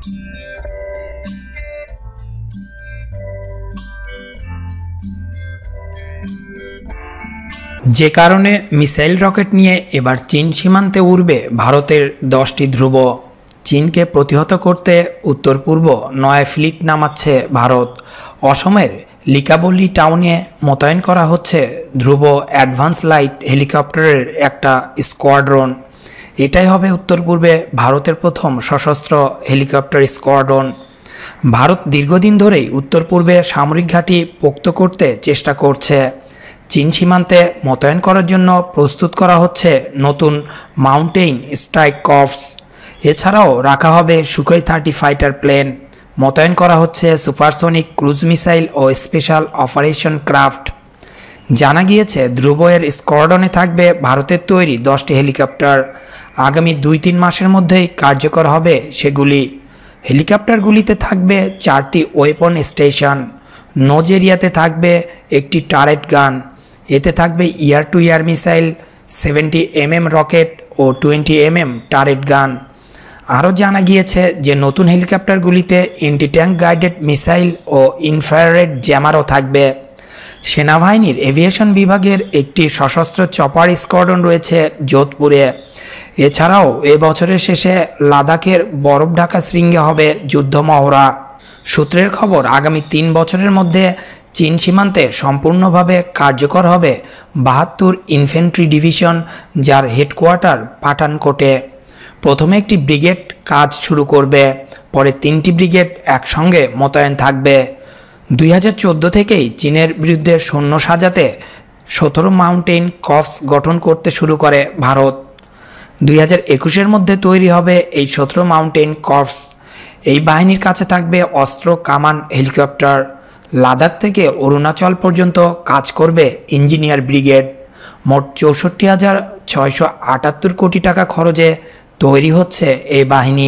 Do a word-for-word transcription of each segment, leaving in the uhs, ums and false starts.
যে কারণে missile rocket নিয়ে এবার চীন সীমান্তে উড়বে ভারতের দশটি ধ্রুব। চীনকে প্রতিহত করতে উত্তর পূর্ব নয় ফ্লিট নামাচ্ছে ভারত। অসমের লিকাবলি টাউনে মোতায়েন করা হচ্ছে ধ্রুব অ্যাডভান্স লাইট হেলিকপ্টারের একটা স্কোয়াড্রন। এটাই হবে উত্তর পূর্বে ভারতের প্রথম সশস্ত্র হেলিকপ্টার স্কোয়াড্রন। ভারত দীর্ঘদিন ধরেই উত্তর পূর্বে সামরিক ঘাঁটি পোক্ত করতে চেষ্টা করছে। চীন সীমান্তে মোতায়েন করার জন্য প্রস্তুত করা হচ্ছে নতুন মাউন্টেইন স্ট্রাইক কর্পস। এছাড়াও রাখা হবে সুখোই থার্টি ফাইটার প্লেন। মোতায়েন করা হচ্ছে সুপারসনিক ক্রুজ মিসাইল ও স্পেশাল অপারেশন ক্রাফট। জানা গিয়েছে ধ্রুব এর স্কোয়াড্রনে থাকবে ভারতের তৈরি দশটি হেলিকপ্টার। আগামী দুই তিন মাসের মধ্যেই কার্যকর হবে সেগুলি। হেলিকপ্টারগুলিতে থাকবে চারটি ওয়েপন স্টেশন। নোজ এরিয়াতে থাকবে একটি টারেট গান। এতে থাকবে air to air missile, seventy M M rocket ও twenty M M turret gun. আরও জানা গিয়েছে যে নতুন হেলিকপ্টারগুলিতে এন্টি ট্যাঙ্ক গাইডেড মিসাইল ও ইনফ্রারেড জ্যামারও থাকবে। সেনাবাহিনীর এভিয়েশন বিভাগের একটি সশস্ত্র চপার স্কোয়াড্রন রয়েছে যোধপুরে। এছাড়াও এ বছরের শেষে লাদাখের বরফ ঢাকা শৃঙ্গে হবে যুদ্ধ মহড়া। সূত্রের খবর, আগামী তিন বছরের মধ্যে চীন সীমান্তে সম্পূর্ণভাবে কার্যকর হবে বাহাত্তর ইনফ্যান্ট্রি ডিভিশন, যার হেডকোয়ার্টার পাঠানকোটে। প্রথমে একটি ব্রিগেড কাজ শুরু করবে, পরে তিনটি ব্রিগেড একসঙ্গে মোতায়েন থাকবে। দুই হাজার চোদ্দো থেকেই চীনের বিরুদ্ধে সৈন্য সাজাতে সতেরো মাউন্টেইন কর্পস গঠন করতে শুরু করে ভারত। দুই হাজার একুশের মধ্যে তৈরি হবে এই সতেরো মাউন্টেইন কর্পস। এই বাহিনীর কাছে থাকবে অস্ত্র, কামান, হেলিকপ্টার। লাদাখ থেকে অরুণাচল পর্যন্ত কাজ করবে ইঞ্জিনিয়ার ব্রিগেড। মোট চৌষট্টি হাজার ছয়শো আটাত্তর কোটি টাকা খরচে তৈরি হচ্ছে এই বাহিনী।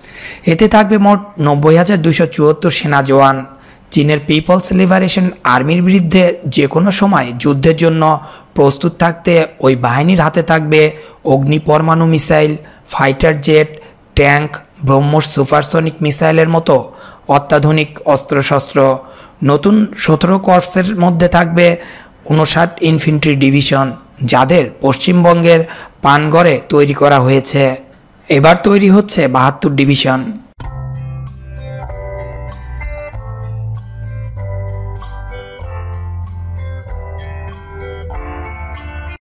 এতে থাকবে মোট নব্বই হাজার দুশো চুয়াত্তর সেনা জওয়ান। চীনের পিপলস লিবারেশন আর্মির বিরুদ্ধে যে কোনো সময় যুদ্ধের জন্য প্রস্তুত থাকতে ওই বাহিনীর হাতে থাকবে অগ্নি পরমাণু missile, fighter jet, tank, BrahMos supersonic মিসাইলের মতো অত্যাধুনিক অস্ত্রশস্ত্র। নতুন সতেরো কর্পসের মধ্যে থাকবে উনষাট ইনফ্যান্ট্রি ডিভিশন, যাদের পশ্চিমবঙ্গের পানগড়ে তৈরি করা হয়েছে। এবার তৈরি হচ্ছে বাহাত্তর ডিভিশন।